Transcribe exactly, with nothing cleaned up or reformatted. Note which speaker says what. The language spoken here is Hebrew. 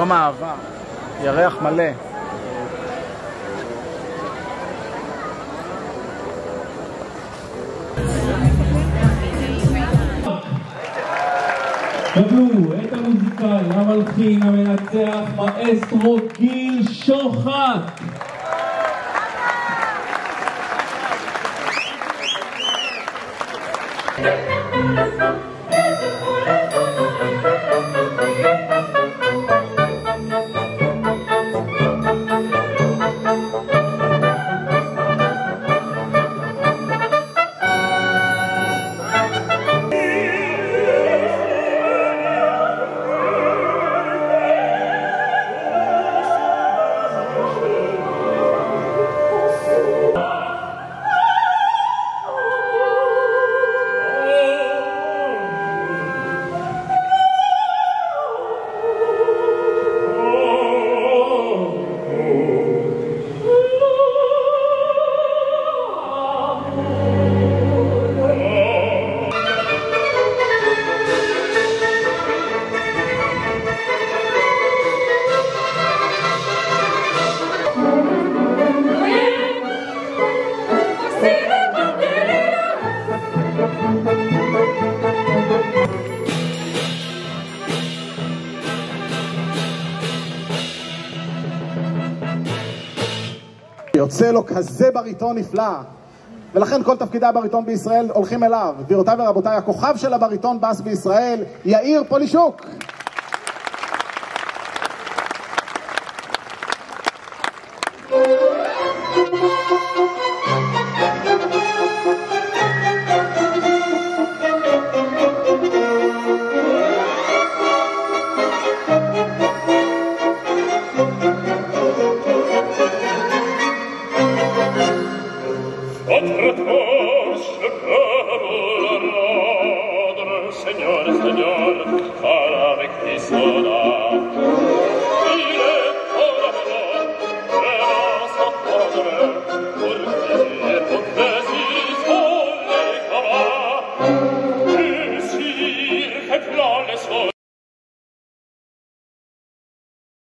Speaker 1: יום אהבה, ירח מלא.
Speaker 2: קבלו את המוזיקאי, המלחין, המנצח, מאסטרו גיל שוחט.
Speaker 3: יוצא לו כזה בריטון נפלא, ולכן כל תפקידי הבריטון בישראל הולכים אליו. גבירותיי ורבותיי, הכוכב של הבריטון בס בישראל, יאיר פולישוק.
Speaker 4: Signore, signore